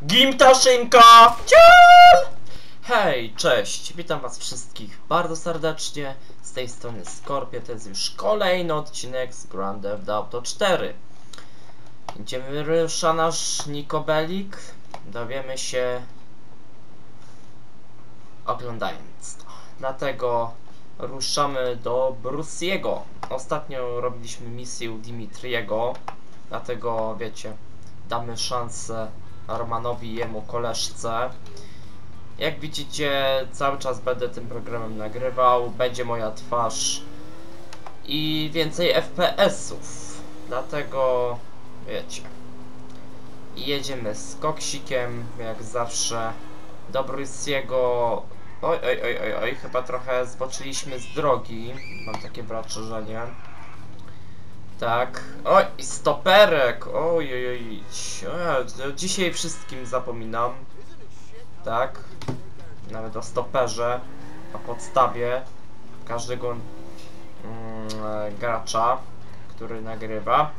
Gimtaszynka! Cial! Hej, cześć, witam was wszystkich bardzo serdecznie. Z tej strony Skorpio, to jest już kolejny odcinek z Grand Theft Auto 4. Gdzie wyrusza nasz Nikobelik? Dowiemy się oglądając to. Dlatego ruszamy do Bruce'ego. Ostatnio robiliśmy misję u Dimitriego, dlatego wiecie, damy szansę Romanowi i jemu koleżce. Jak widzicie, cały czas będę tym programem nagrywał, będzie moja twarz i więcej FPS-ów, dlatego wiecie, jedziemy z koksikiem jak zawsze do Bruce'ego. Oj, chyba trochę zboczyliśmy z drogi, mam takie wrażenie. Tak, oj, stoperek, oj, dzisiaj wszystkim zapominam. Tak, nawet o stoperze, o podstawie każdego gracza, który nagrywa.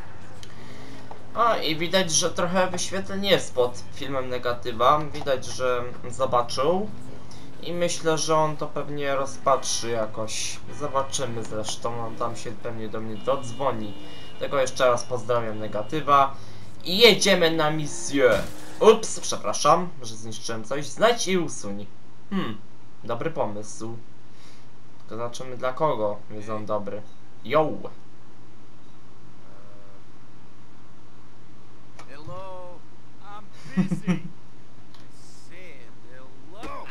A i widać, że trochę wyświetleń jest pod filmem Negatywa. Widać, że zobaczył i myślę, że on to pewnie rozpatrzy jakoś. Zobaczymy zresztą, on tam się pewnie do mnie dodzwoni. Tego jeszcze raz pozdrawiam Negatywa i jedziemy na misję. Ups, przepraszam, że zniszczyłem coś. Znajdź i usuń. Dobry pomysł. Tylko zobaczymy dla kogo jest on dobry. Yo! Hello, I'm busy. I said hello.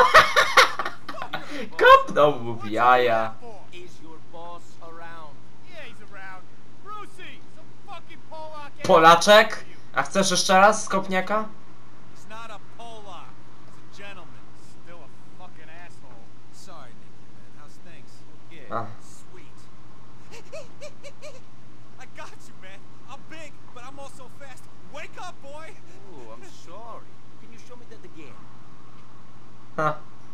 Kopnął mu w jaja. Is your boss around? Yeah, he's around. Brucey, some fucking Polak. Polaczek? A chcesz jeszcze raz z kopniaka? He's not a Polak. He's a gentleman. Still a fucking asshole. Sorry, Nicky, man. How's things? Yeah, sweet. I got you, man. I'm big, but I'm also fast. Wake up, boy. Oh, I'm sorry. Can you show me that again? Ha.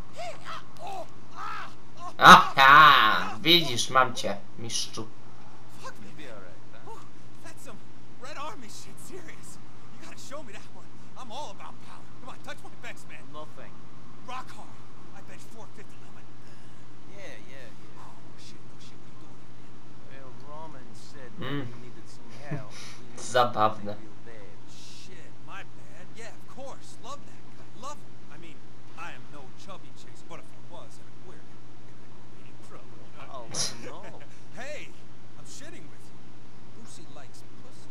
Aha! Widzisz, mam cię, mistrzu. Fuck me. Be alright, huh? That's some Red Army shit, serious. You gotta show me that one. I'm all about power. Come on, touch my bench, man. Nothing. Rock hard. I bench 450. Yeah. Oh, shit, no shit. What are you doing here, man? Well, Roman said that you needed some help. Zabawne. Shit, my bad. Yeah, of course. Love that guy. Love him. I mean, I am no chubby chase, but if I was, and a queer, I'd be in trouble. Oh, no. Hey, I'm shitting with you. Lucy likes pussy.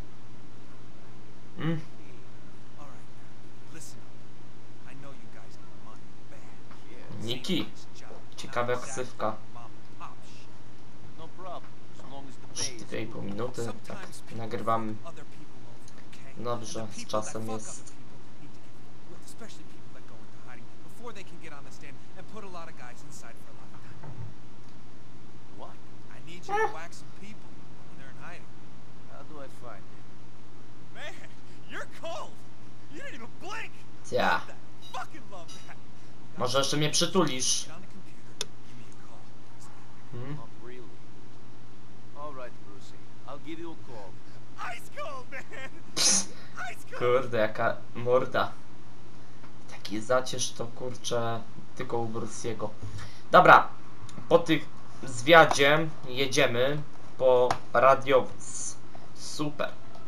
All right, listen up. I know you guys need money bad. Niki. Ciekawa ksywka. No problem. As long as the pay is 2,5 minuty, tak nagrywamy. Dobrze, z czasem jest. Especially people that go into hiding before they can get on the stand and put a lot of guys inside for a lot of time. What? I need you to whack some people when they're in hiding. How do I find them? Man, you're cold. You didn't even blink. Ja. Love that. Fucking love that. Może jeszcze mnie przytulisz? Get on the computer. Give me a call. Not really. All right, Brucey. I'll give you a call. Ice cold, man. Ice cold. Kurde, jaka morda. Taki zacierz to kurczę tylko u Bruce'ego. Dobra, po tych zwiadzie jedziemy po radiowóz. Super.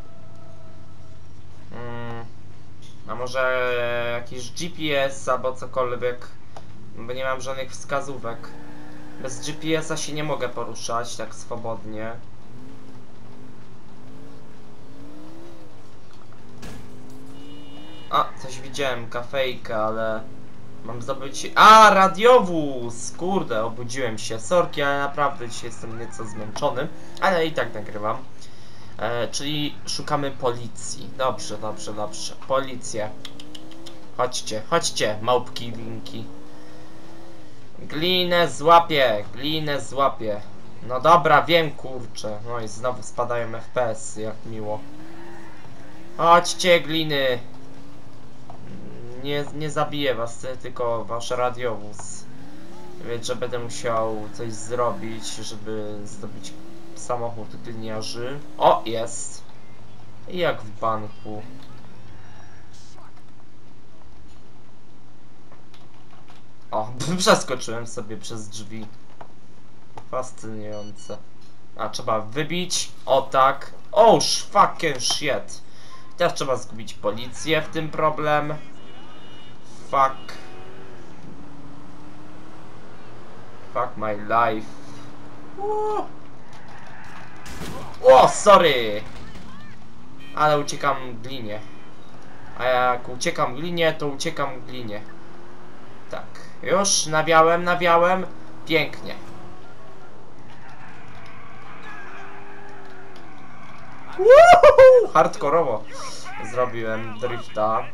A może jakiś GPS albo cokolwiek, bo nie mam żadnych wskazówek. Bez GPS-a się nie mogę poruszać tak swobodnie. A, coś widziałem, kafejkę, ale mam zdobyć... A, radiowóz! Kurde, obudziłem się. Sorki, ale naprawdę dzisiaj jestem nieco zmęczony, ale i tak nagrywam. Czyli szukamy policji. Dobrze. Policję. Chodźcie, małpki, winki. Glinę złapię. No dobra, wiem, kurczę. No i znowu spadają FPS-y, jak miło. Chodźcie, gliny. Nie zabiję was, tylko wasz radiowóz. Więc, że będę musiał coś zrobić, żeby zdobyć samochód gliniarzy. O, jest! Jak w banku. Przeskoczyłem sobie przez drzwi. Fascynujące. A, trzeba wybić. O tak. Oh, fucking shit. Teraz trzeba zgubić policję, w tym problem. Fuck. Fuck my life. O, sorry. Ale uciekam glinie. A jak uciekam glinie, to uciekam glinie. Tak. Już nawiałem. Pięknie. Hardkorowo zrobiłem drifta.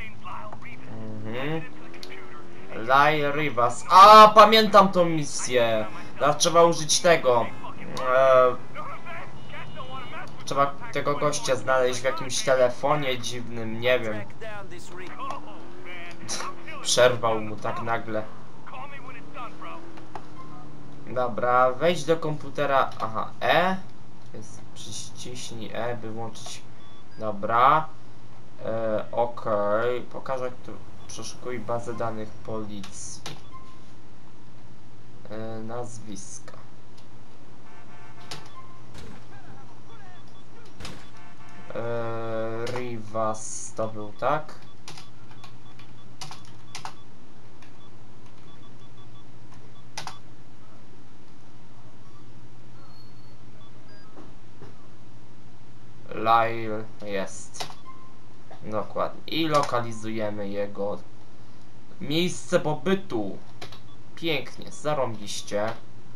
Lyle Rivas. A, pamiętam tą misję. Teraz trzeba użyć tego. Trzeba tego gościa znaleźć w jakimś telefonie dziwnym, nie wiem. Przerwał mu tak nagle. Dobra, wejdź do komputera. Aha, E. Jest, przyciśnij E, by włączyć. Dobra. Okej. Pokażę, jak tu przeszukuj bazę danych policji. Nazwiska. Rivas to był, tak? Lyle jest. Dokładnie. I lokalizujemy jego miejsce pobytu. Pięknie, zarąbiście.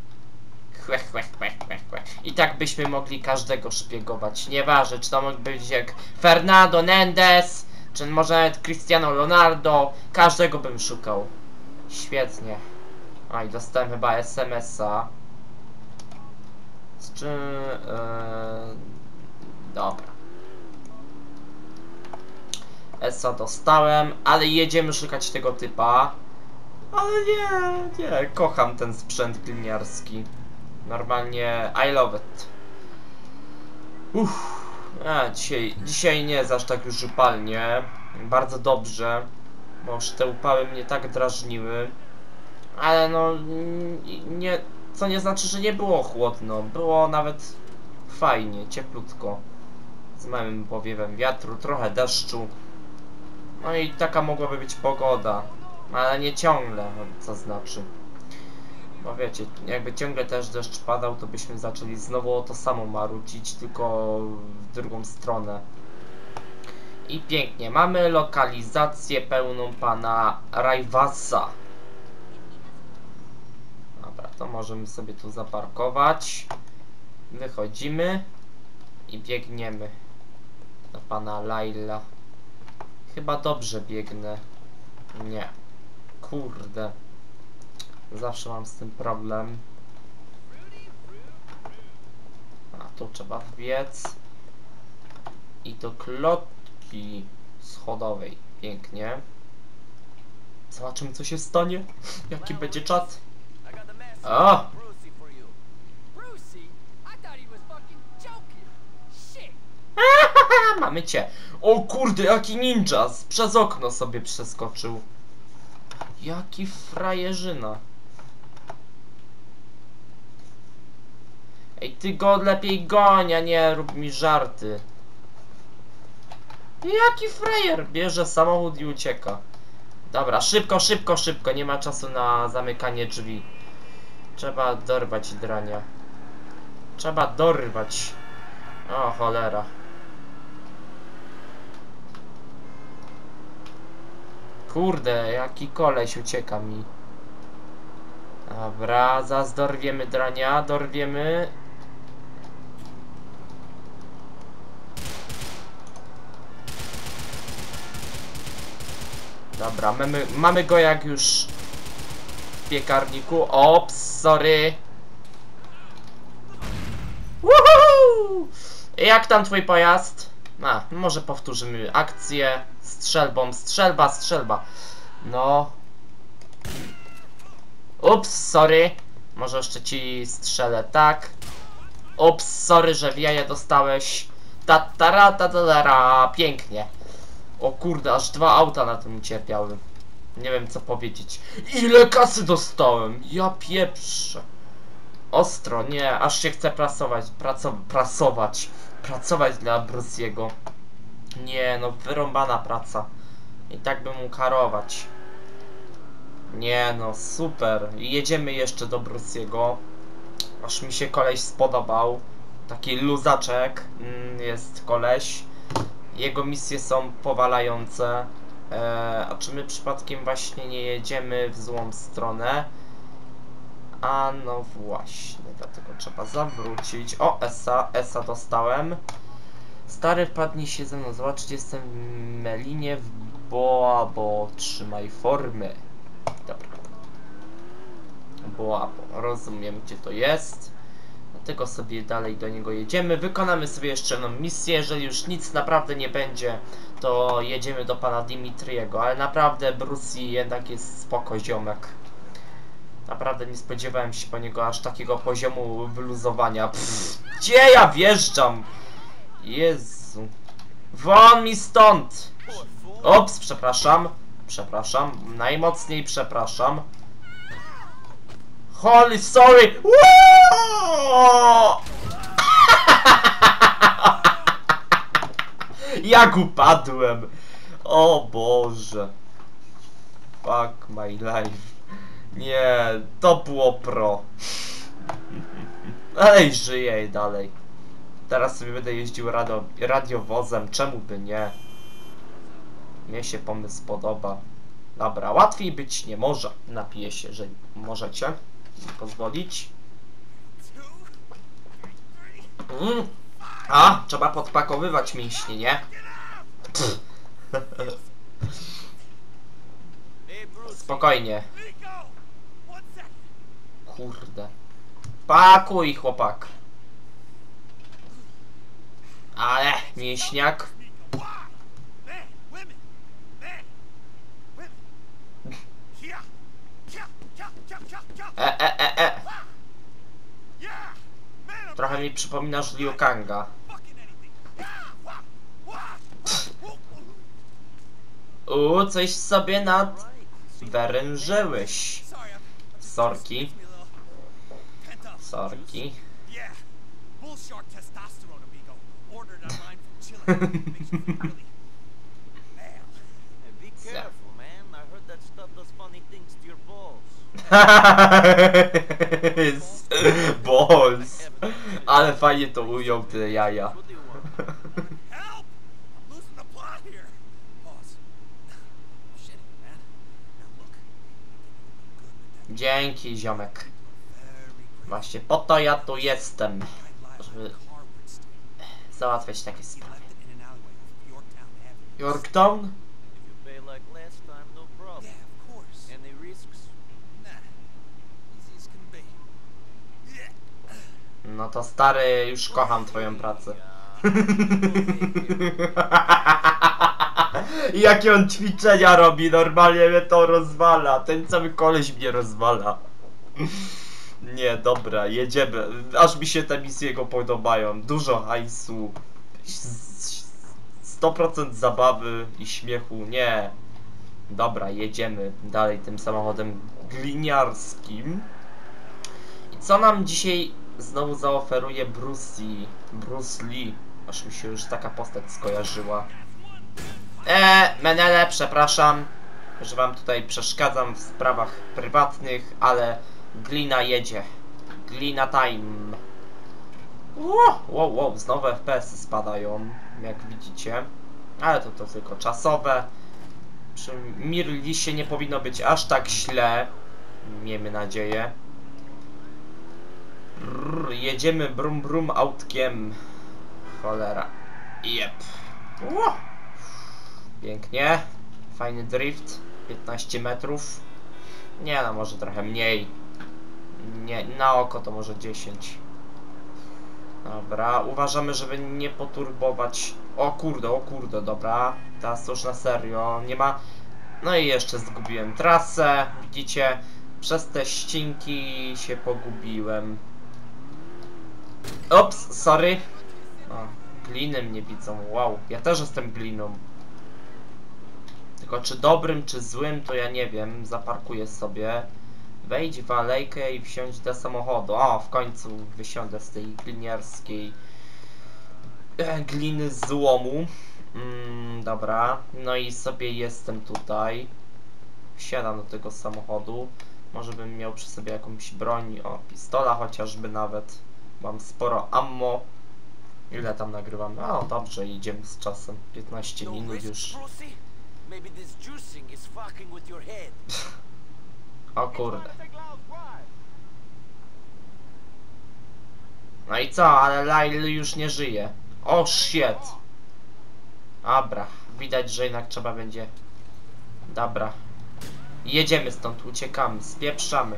I tak byśmy mogli każdego szpiegować. Nieważne, czy to mógł być jak Fernando Mendes, czy może nawet Cristiano Ronaldo. Każdego bym szukał. Świetnie. A i dostałem chyba SMS-a. Z czym... Dobra. ESA dostałem, ale jedziemy szukać tego typa. Ale nie, kocham ten sprzęt gliniarski. Normalnie I love it. Dzisiaj nie jest aż tak już upalnie. Bardzo dobrze. Bo już te upały mnie tak drażniły. Ale no, nie, co nie znaczy, że nie było chłodno. Było nawet fajnie, cieplutko. Z małym powiewem wiatru, trochę deszczu. No i taka mogłaby być pogoda. Ale nie ciągle, co znaczy. Bo wiecie, jakby ciągle też deszcz padał, to byśmy zaczęli znowu o to samo marudzić, tylko w drugą stronę. I pięknie, mamy lokalizację pełną pana Rivasa. Dobra, to możemy sobie tu zaparkować. Wychodzimy i biegniemy do pana Lyla. Chyba dobrze biegnę. Nie. Kurde. Zawsze mam z tym problem. A tu trzeba wbiec. I do klatki schodowej. Pięknie. Zobaczymy, co się stanie. Jaki będzie czat. O! Mamy cię. O kurde, jaki ninja. Przez okno sobie przeskoczył. Jaki frajerzyna. Ej, ty go lepiej goń, a nie rób mi żarty. Jaki frajer. Bierze samochód i ucieka. Dobra, szybko. Nie ma czasu na zamykanie drzwi. Trzeba dorwać drania. Trzeba dorwać. O cholera. Kurde, jaki koleś ucieka mi. Dobra, zaraz dorwiemy drania, dorwiemy. Dobra, mamy go jak już w piekarniku. Ops, sorry. Woohoo! Jak tam twój pojazd? A, może powtórzymy akcję strzelbą. Strzelba. No. Ups, sorry. Może jeszcze ci strzelę, tak. Ups, sorry, że w jaje dostałeś. Pięknie. O kurde, aż 2 auta na tym ucierpiały. Nie wiem co powiedzieć. Ile kasy dostałem? Ja pieprzę. Ostro, nie, aż się chce pracować dla Bruce'ego. Nie, no wyrąbana praca. I tak bym mu karować. Nie no, super. Jedziemy jeszcze do Bruce'ego. Aż mi się koleś spodobał. Taki luzaczek jest koleś. Jego misje są powalające. A czy my przypadkiem właśnie nie jedziemy w złą stronę? A no właśnie, dlatego trzeba zawrócić. O, Esa dostałem. Stary, wpadnij się ze mną, zobaczyć, jestem w Melinie w Boabo. Trzymaj formy. Dobra. Boabo, rozumiem gdzie to jest. Dlatego sobie dalej do niego jedziemy. Wykonamy sobie jeszcze jedną misję. Jeżeli już nic naprawdę nie będzie, to jedziemy do pana Dimitriego. Ale naprawdę Bruce jednak jest spoko ziomek. Naprawdę nie spodziewałem się po niego aż takiego poziomu wyluzowania. Pff, gdzie ja wjeżdżam? Jezu. Won mi stąd! Ops, przepraszam. Przepraszam. Najmocniej przepraszam. Holy sorry! Jak upadłem! O Boże. Fuck my life. Nie, to było pro. Ej, żyję dalej. Teraz sobie będę jeździł radiowozem, czemu by nie? Mnie się pomysł podoba. Dobra, łatwiej być nie może. Napiję się, że możecie pozwolić. A, trzeba podpakowywać mięśnie, nie? Spokojnie. Kurde. Pakuj, chłopak. Ale, mięśniak. Trochę mi przypominasz Liu Kanga. Coś sobie nadwyrężyłeś. Sorki. Sorki. Balls. Ale fajnie to ujął te jaja. Dzięki, ziomek. Właśnie po to ja tu jestem, żeby załatwiać takie sprawy. Yorktown? No to stary, już kocham twoją pracę. Jakie on ćwiczenia robi, normalnie mnie to rozwala. Ten cały koleś mnie rozwala. Nie, dobra, jedziemy. Aż mi się te misje jego podobają. Dużo hajsu. 100% zabawy i śmiechu. Nie. Dobra, jedziemy dalej tym samochodem gliniarskim. I co nam dzisiaj znowu zaoferuje Bruce Lee. Aż mi się już taka postać skojarzyła. Menele, przepraszam, że wam tutaj przeszkadzam w sprawach prywatnych, ale glina jedzie. Glina time. Wow, znowu FPS-y spadają, jak widzicie. Ale to tylko czasowe. Przy Mirlisie nie powinno być aż tak źle. Miejmy nadzieję. Jedziemy brum autkiem. Cholera. Jep. Pięknie. Fajny drift. 15 metrów. Nie no, może trochę mniej. Nie, na oko to może 10. Dobra, uważamy, żeby nie poturbować. O kurde, dobra. Teraz to już na serio. Nie ma... No i jeszcze zgubiłem trasę. Widzicie? Przez te ścinki się pogubiłem. Ops, sorry. O, gliny mnie widzą. Wow, ja też jestem gliną. Tylko czy dobrym, czy złym, to ja nie wiem. Zaparkuję sobie. Wejdź w alejkę i wsiądź do samochodu. O, w końcu wysiądę z tej gliniarskiej gliny złomu. Dobra, no i sobie jestem tutaj. Wsiadam do tego samochodu. Może bym miał przy sobie jakąś broń, o, pistola chociażby nawet. Mam sporo ammo. Ile tam nagrywamy? O, dobrze, idziemy z czasem. 15 minut już. O kurde. No i co? Ale Lyle już nie żyje. O shit. Dobra, widać, że jednak trzeba będzie. Dobra. Jedziemy stąd, uciekamy, spieprzamy.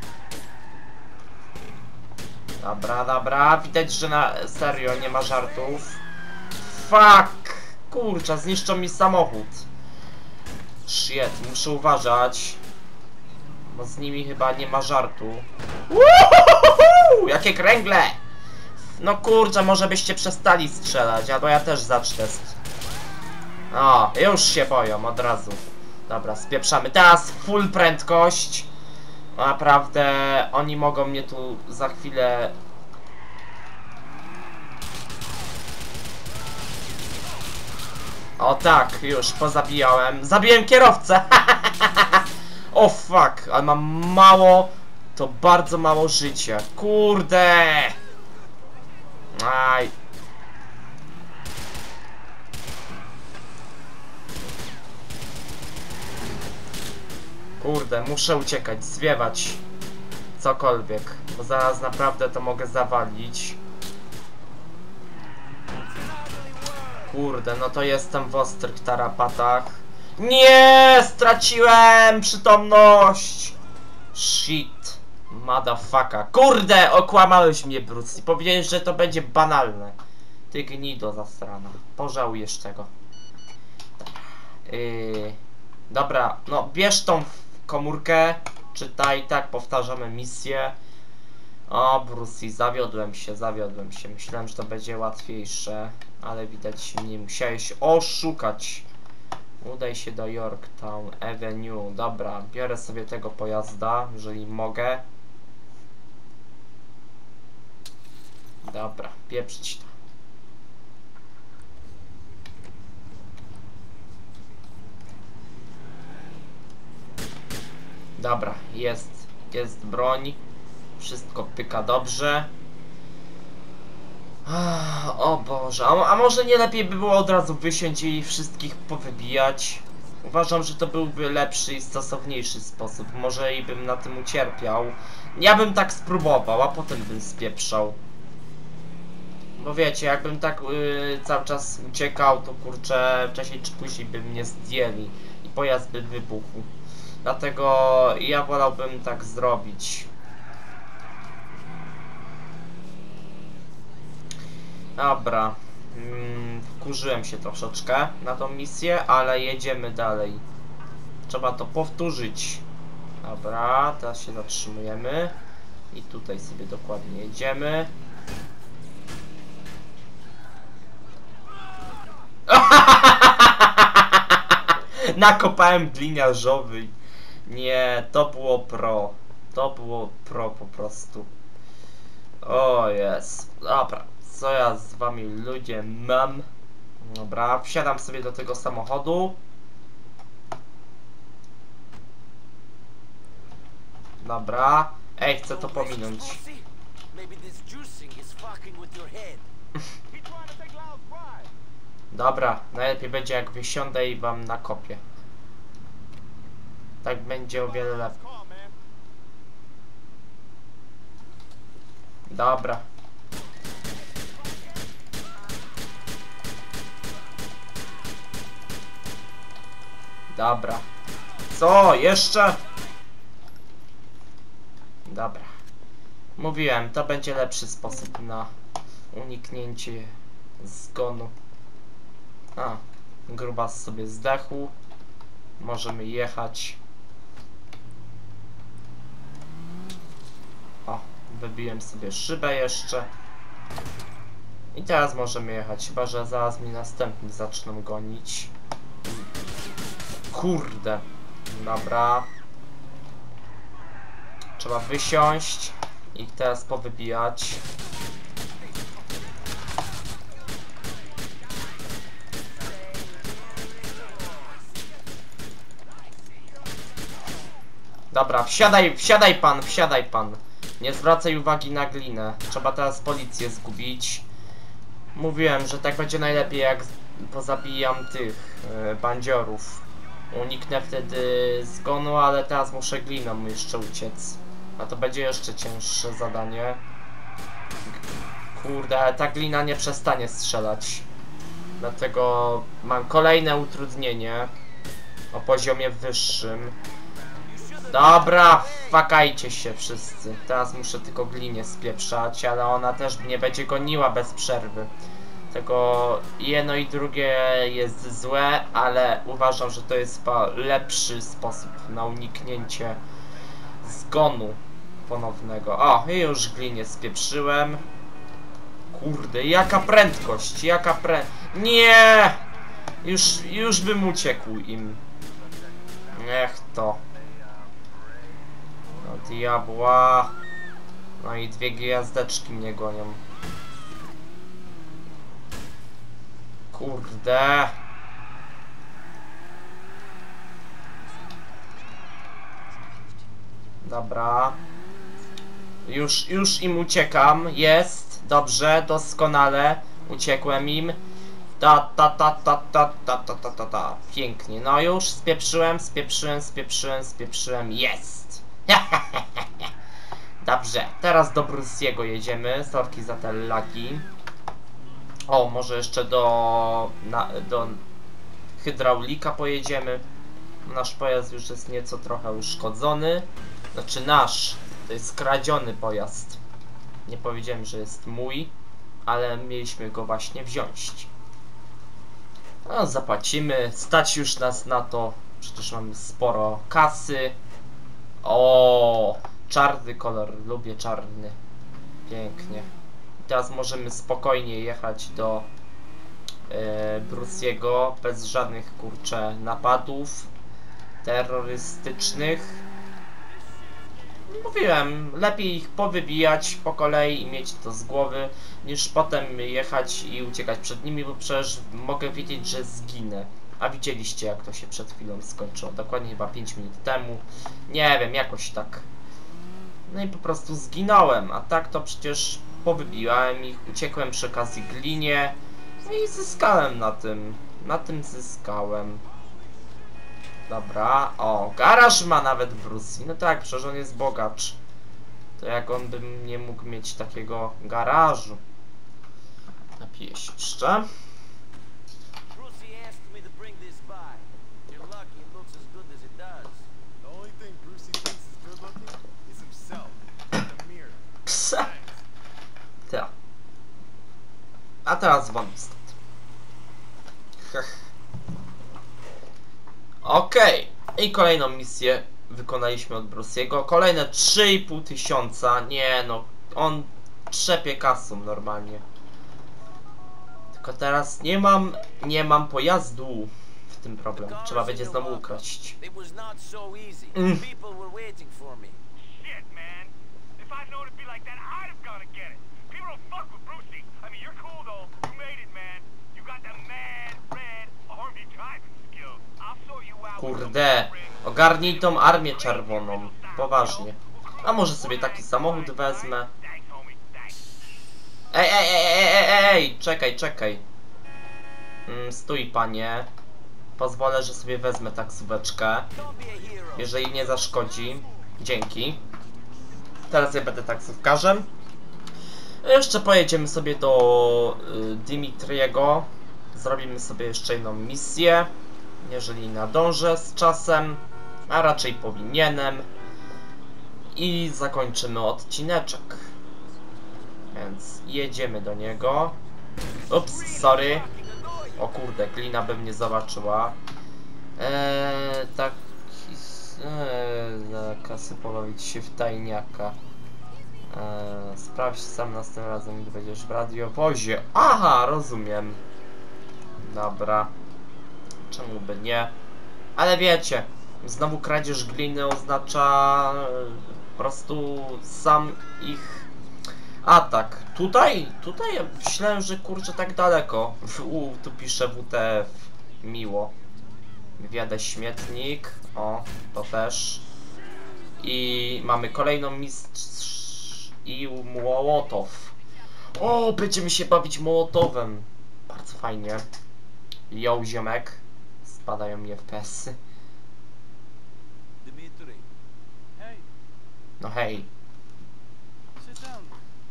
Dobra, dobra, widać, że na serio nie ma żartów. Fuck! Kurczę, zniszczą mi samochód. Shit, muszę uważać. Bo z nimi chyba nie ma żartu. Uuuu, jakie kręgle! No kurczę, może byście przestali strzelać, albo ja też zacznę. O, już się boją od razu. Dobra, spieprzamy. Teraz full prędkość. Naprawdę, oni mogą mnie tu za chwilę... O tak, już pozabijałem. Zabiłem kierowcę! O fuck, ale mam mało... To bardzo mało życia. Kurde! Aj. Kurde, muszę uciekać, zwiewać. Cokolwiek, bo zaraz naprawdę to mogę zawalić. Kurde, no to jestem w ostrych tarapatach. Nie! Straciłem przytomność! Shit. Motherfucker. Kurde! Okłamałeś mnie, Bruce. I powiedziałeś, że to będzie banalne. Ty gnido zasrana. Pożałujesz tego. Dobra, no bierz tą komórkę. Czytaj, tak, powtarzamy misję. O, Bruce, zawiodłem się. Myślałem, że to będzie łatwiejsze. Ale widać, mnie musiałeś oszukać. Udaj się do Yorktown Avenue. Dobra, biorę sobie tego pojazda, jeżeli mogę. Dobra, pieprzyć to. Dobra, jest broń. Wszystko pyka dobrze. O Boże, a może nie lepiej by było od razu wysiąść i wszystkich powybijać? Uważam, że to byłby lepszy i stosowniejszy sposób. Może i bym na tym ucierpiał. Ja bym tak spróbował, a potem bym spieprzał. Bo wiecie, jakbym tak cały czas uciekał, to kurczę, wcześniej czy później by mnie zdjęli i pojazd by wybuchł. Dlatego ja wolałbym tak zrobić. Dobra. Wkurzyłem się troszeczkę na tą misję, ale jedziemy dalej. Trzeba to powtórzyć. Dobra, teraz się zatrzymujemy. I tutaj sobie dokładnie jedziemy. Nakopałem gliniarzowy. Nie, to było pro. To było pro po prostu. O jest. Dobra, co ja z wami ludzie mam? Dobra, wsiadam sobie do tego samochodu. Dobra. Ej, chcę to pominąć. Dobra, najlepiej będzie jak wysiądę i wam nakopię. Tak będzie o wiele lepiej. Dobra. Dobra. Co? Jeszcze? Dobra. Mówiłem, to będzie lepszy sposób na uniknięcie zgonu. A, grubas sobie zdechł. Możemy jechać. O, wybiłem sobie szybę jeszcze. I teraz możemy jechać, chyba że zaraz mi następni zaczną gonić. Kurde. Dobra. Trzeba wysiąść i teraz powybijać. Dobra, wsiadaj pan, wsiadaj pan. Nie zwracaj uwagi na glinę. Trzeba teraz policję zgubić. Mówiłem, że tak będzie najlepiej, jak pozabijam tych bandziorów. Uniknę wtedy zgonu, ale teraz muszę gliną jeszcze uciec. A to będzie jeszcze cięższe zadanie. Kurde, ale ta glina nie przestanie strzelać. Dlatego mam kolejne utrudnienie o poziomie wyższym. Dobra, fakajcie się wszyscy. Teraz muszę tylko glinię spieprzać, ale ona też mnie będzie goniła bez przerwy. Tego jedno i drugie jest złe, ale uważam, że to jest chyba lepszy sposób na uniknięcie zgonu ponownego. O, i już glinię spieprzyłem. Kurde, jaka prędkość, Nie! Już bym uciekł im. Niech to. No diabła. No i dwie gwiazdeczki mnie gonią. Kurde. Dobra. Już im uciekam. Jest. Dobrze, doskonale. Uciekłem im. Ta. Pięknie. No już spieprzyłem. Jest. Dobrze. Teraz do Bruce'ego jedziemy. Sorki za te lagi. O, może jeszcze do hydraulika pojedziemy. Nasz pojazd już jest nieco trochę uszkodzony. Znaczy nasz. To jest kradziony pojazd. Nie powiedziałem, że jest mój, ale mieliśmy go właśnie wziąć. No, zapłacimy. Stać już nas na to. Przecież mamy sporo kasy. O, czarny kolor. Lubię czarny. Pięknie. Teraz możemy spokojnie jechać do Bruce'ego bez żadnych kurcze napadów terrorystycznych. Mówiłem, lepiej ich powybijać po kolei i mieć to z głowy, niż potem jechać i uciekać przed nimi, bo przecież mogę wiedzieć, że zginę. A widzieliście, jak to się przed chwilą skończyło, dokładnie chyba 5 minut temu. Nie wiem, jakoś tak. No i po prostu zginąłem, a tak to przecież powybiłem ich, uciekłem przy okazji glinie. No i zyskałem na tym. Na tym zyskałem. Dobra, o, garaż ma nawet Bruce. No tak, przecież on jest bogacz. To jak on by nie mógł mieć takiego garażu? Napiję się jeszcze. Psa. Tak. A teraz wam stąd. Okej. I kolejną misję wykonaliśmy od Bruce'ego. Kolejne 3,5 tysiąca. Nie no, on trzepie kasą normalnie. Tylko teraz nie mam pojazdu. W tym problem. Trzeba będzie znowu ukraść. Kurde, ogarnij tą armię czerwoną. Poważnie. A może sobie taki samochód wezmę? Ej, czekaj. Stój, panie. Pozwolę, że sobie wezmę taksóweczkę. Jeżeli nie zaszkodzi. Dzięki. Teraz ja będę taksówkarzem. Jeszcze pojedziemy sobie do Dimitriego. Zrobimy sobie jeszcze jedną misję. Jeżeli nadążę z czasem, a raczej powinienem. I zakończymy odcineczek. Więc jedziemy do niego. Ups, sorry. O kurde, glina by mnie zobaczyła. Tak. Kasy pobawić się w tajniaka. Sprawdź sam następnym razem, gdy będziesz w radiowozie. Aha, rozumiem. Dobra. Czemu by nie? Ale wiecie, znowu kradzież gliny oznacza po prostu sam ich atak. Tutaj ja myślałem, że kurczę tak daleko. Tu pisze WTF. Miło. Wjadę śmietnik. O, to też. I mamy kolejną mistrz i Mołotow. O, będziemy się bawić Mołotowem. Bardzo fajnie. Yo, ziomek. Spadają mi FPS-y. Dimitri. Hey, No hej. sit down.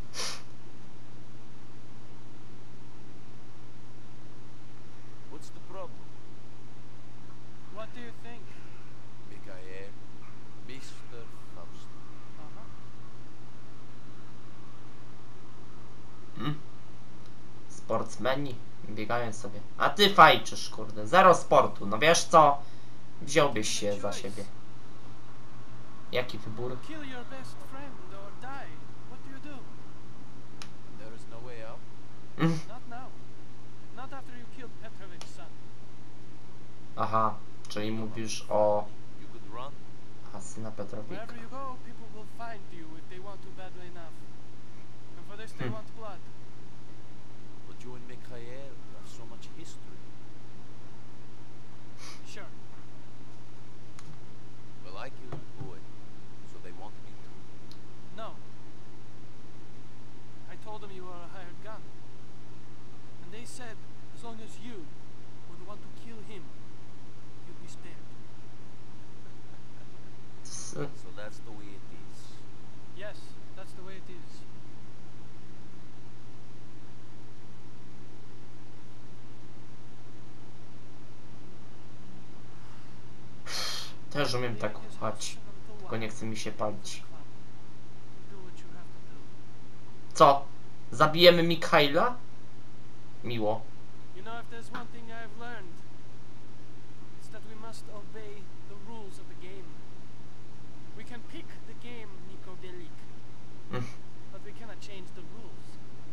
What's the problem? What do you think? Mikhail, Mr. Faust. Sportsmeni biegają sobie. A ty fajczysz, kurde. Zero sportu. No wiesz co? Wziąłbyś się za siebie. Jaki wybór? Kill your best friend or die. What do you do? There is no way out. Not now. Not after you killed Petrovich's son. Aha, czyli mówisz o You could run. syna Petrowika. Wherever you go, people will find you if they want to badly enough. And for this they want blood. But you and Mikhail have so much history. Sure. Well, I killed a boy, so they want me to. No. I told them you were a hired gun. And they said as long as you would want to kill him, you'd be spared. So that's the way it is. Yes, that's the way it is. Też umiem tak uchać. Tylko nie chce mi się palić. Co? Zabijemy Mikhaila? Miło. You know, if there's one thing I've learned, it's that we must obey the rules of the game. We can pick the game, Niko Bellic, but we cannot change the rules.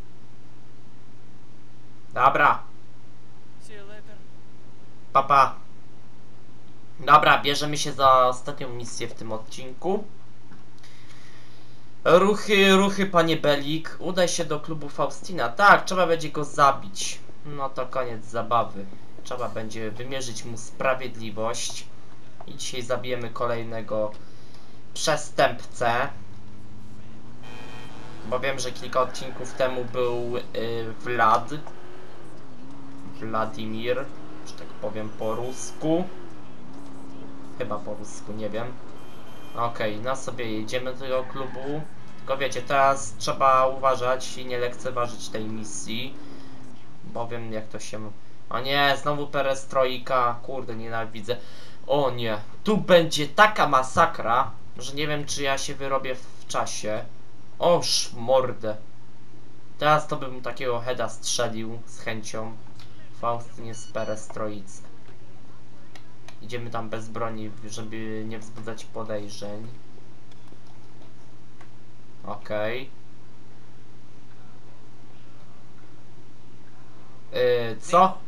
Dobra, See you later. papa. Dobra, bierzemy się za ostatnią misję w tym odcinku. Ruchy, panie Belik. Udaj się do klubu Faustina. Tak, trzeba będzie go zabić. No to koniec zabawy. Trzeba będzie wymierzyć mu sprawiedliwość. I dzisiaj zabijemy kolejnego przestępcę. Bo wiem, że kilka odcinków temu był Wladimir, że tak powiem po rusku. Chyba po rusku, nie wiem. Okej, no sobie jedziemy do tego klubu. Tylko wiecie, teraz trzeba uważać i nie lekceważyć tej misji. Bo wiem jak to się... O nie, znowu perestrojka. Kurde, nienawidzę. O nie, tu będzie taka masakra, że nie wiem czy ja się wyrobię w czasie. Oż mordę. Teraz to bym takiego heada strzelił z chęcią. Faust nie z perestroicy. Idziemy tam bez broni, żeby nie wzbudzać podejrzeń. Okej. Co?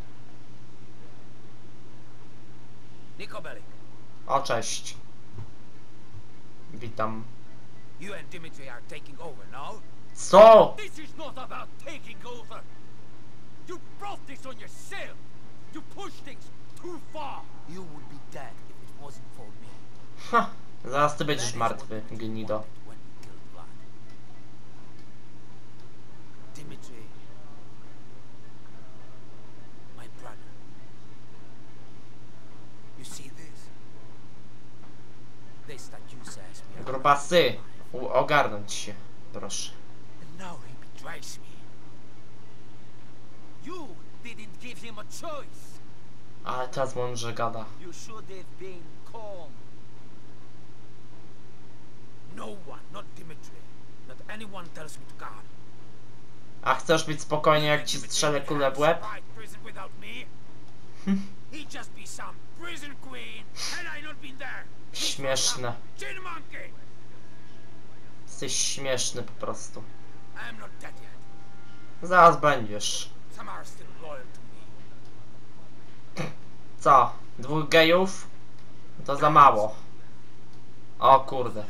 Niko Bellic, O, cześć. Witam. you and Dimitri are taking over now? Co? This is not about taking over! You brought this on yourself! You pushed things too far! You would be dead if it wasn't for me. Ha, zaraz ty będziesz martwy, gnido. When you killed Vlad. Dimitri, my brother. You see this? This that you says me. Grubasy, ogarnąć się, proszę. And now he betrays me. You didn't give him a choice. Ale teraz mądrze gada. You should have been calm. No one, not Dimitri, not anyone tells me to calm. A chcesz być spokojnie jak ci strzelę kulę w łeb? He just be some prison queen, and I not been there. Śmieszne. Chin monkey. Jesteś śmieszny po prostu. I'm not dead yet. Zaraz będziesz. Some are still loyal to me. Co? Dwóch gejów? To za mało. O kurde.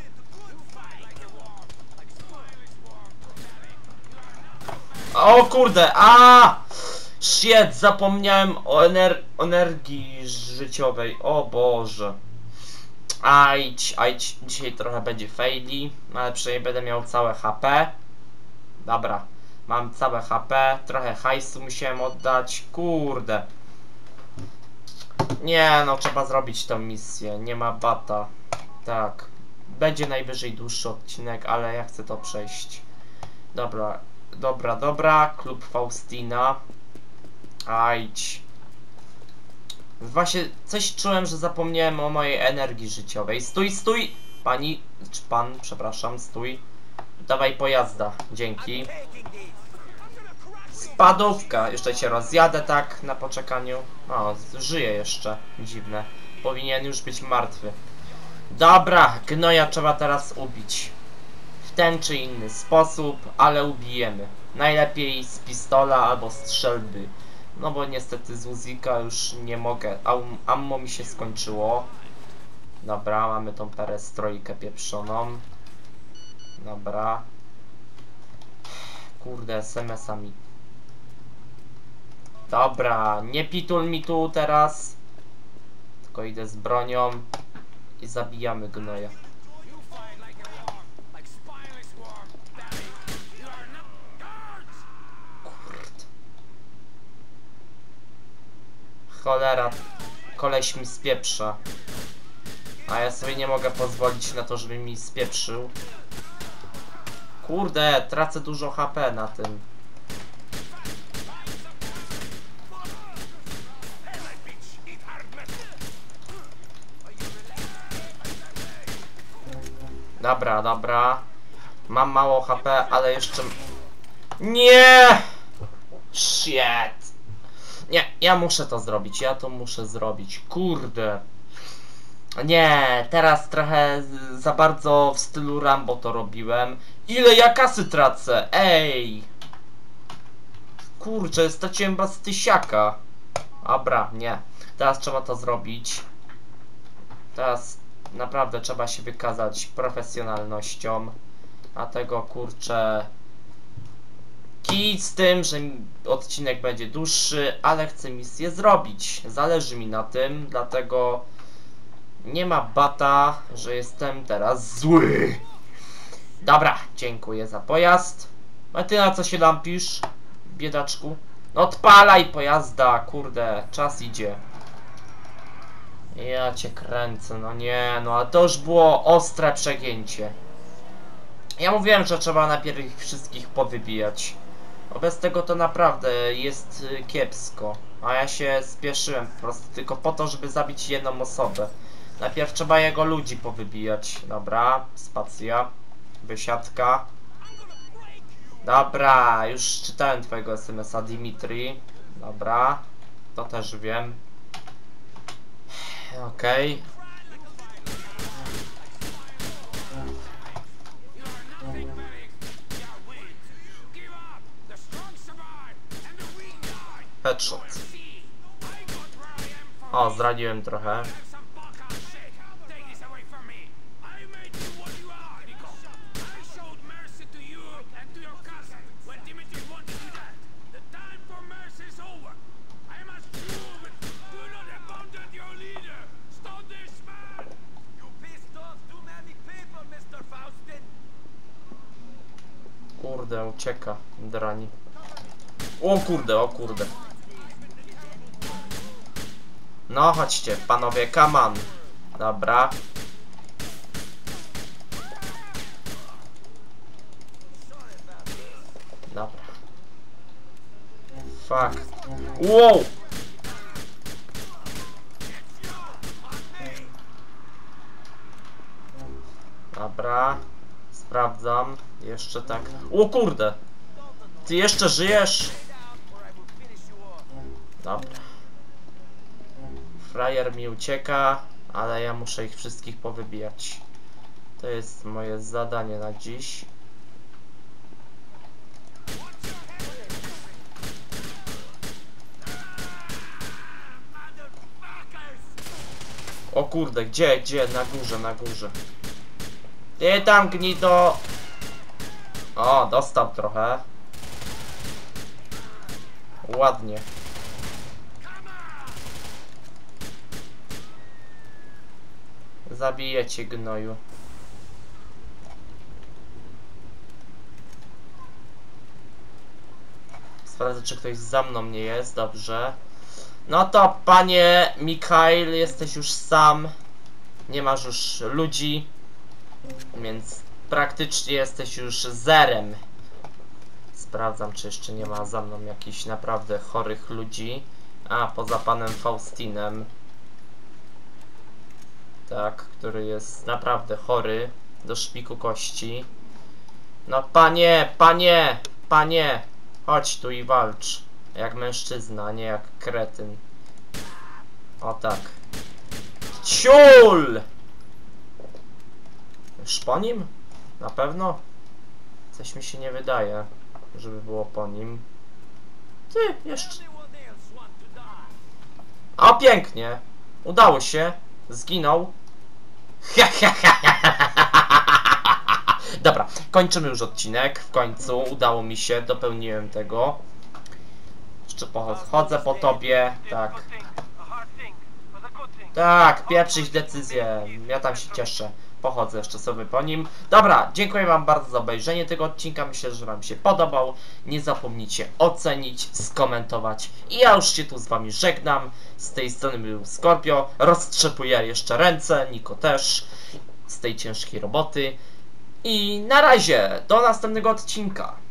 O kurde, shit, zapomniałem o energii życiowej, o Boże. Ajdź, dzisiaj trochę będzie faili, ale przynajmniej będę miał całe HP. Dobra, mam całe HP, trochę hajsu musiałem oddać, kurde. Nie no, trzeba zrobić tą misję, nie ma bata. Tak, będzie najwyżej dłuższy odcinek, ale ja chcę to przejść. Dobra, klub Faustina. Ajdź. Właśnie coś czułem, że zapomniałem o mojej energii życiowej. Stój! Pani, czy pan, przepraszam, stój. Dawaj pojazda, dzięki. Spadówka, jeszcze cię rozjadę tak na poczekaniu. O, żyje jeszcze, dziwne. Powinien już być martwy. Dobra, gnoja trzeba teraz ubić. W ten czy inny sposób, ale ubijemy. Najlepiej z pistola albo strzelby. No bo niestety z Uzika już nie mogę. Ammo mi się skończyło. Dobra, mamy tą perestrojkę pieprzoną. Dobra. Kurde, SMS-ami. Dobra, nie pitul mi tu teraz. Tylko idę z bronią i zabijamy gnoja. Cholera, koleś mi spieprza. A ja sobie nie mogę pozwolić na to, żeby mi spieprzył. Kurde, tracę dużo HP na tym. Dobra. Mam mało HP, ale jeszcze... Nie! Shit! Nie, ja muszę to zrobić, ja to muszę zrobić, kurde. Nie, teraz trochę za bardzo w stylu Rambo to robiłem. Ile ja kasy tracę, ej! Kurczę, straciłem bastysiaka. Dobra, nie. Teraz trzeba to zrobić. Teraz naprawdę trzeba się wykazać profesjonalnością. A tego kurczę... Kij z tym, że odcinek będzie dłuższy, ale chcę misję zrobić. Zależy mi na tym, dlatego nie ma bata, że jestem teraz zły. Dobra, dziękuję za pojazd. A ty na co się lampisz, biedaczku? No odpalaj pojazda, kurde, czas idzie. Ja cię kręcę, no nie, no ale to już było ostre przegięcie. Ja mówiłem, że trzeba najpierw ich wszystkich powybijać. Bo bez tego to naprawdę jest kiepsko. A ja się spieszyłem po prostu tylko po to, żeby zabić jedną osobę. Najpierw trzeba jego ludzi powybijać. Dobra, spacja. Wysiadka. Dobra, już czytałem twojego SMS-a, Dimitri. Dobra, to też wiem. Okej. Headshot. O, zdradziłem trochę. Kurde, ucieka, drani. O kurde. No, chodźcie, panowie, come on. Dobra. Dobra. Fuck. Wow! Dobra. Sprawdzam. Jeszcze tak. O kurde! Ty jeszcze żyjesz? Dobra. Frajer mi ucieka, ale ja muszę ich wszystkich powybijać. To jest moje zadanie na dziś. O kurde, gdzie? Na górze, na górze. Ty tam gnido! O, dostał trochę. Ładnie. Zabiję cię, gnoju. Sprawdzę, czy ktoś za mną nie jest. Dobrze. No to, panie Mikhail, jesteś już sam. Nie masz już ludzi. Więc praktycznie jesteś już zerem. Sprawdzam, czy jeszcze nie ma za mną jakichś naprawdę chorych ludzi. A, poza panem Faustinem. Tak, który jest naprawdę chory do szpiku kości. No panie, chodź tu i walcz. Jak mężczyzna, nie jak kretyn. O tak. Ciul! Już po nim? Na pewno? Coś mi się nie wydaje, żeby było po nim. Ty, jeszcze. O, pięknie. Udało się. Zginął. Dobra, kończymy już odcinek. W końcu udało mi się, dopełniłem tego. Jeszcze chodzę po tobie. Tak. Tak, pieprzyć decyzję. Ja tam się cieszę. Pochodzę jeszcze sobie po nim. Dobra, dziękuję wam bardzo za obejrzenie tego odcinka. Myślę, że wam się podobał. Nie zapomnijcie ocenić, skomentować. I ja już się tu z wami żegnam. Z tej strony był Scorpio. Roztrzepuję jeszcze ręce. Niko też. Z tej ciężkiej roboty. I na razie. Do następnego odcinka.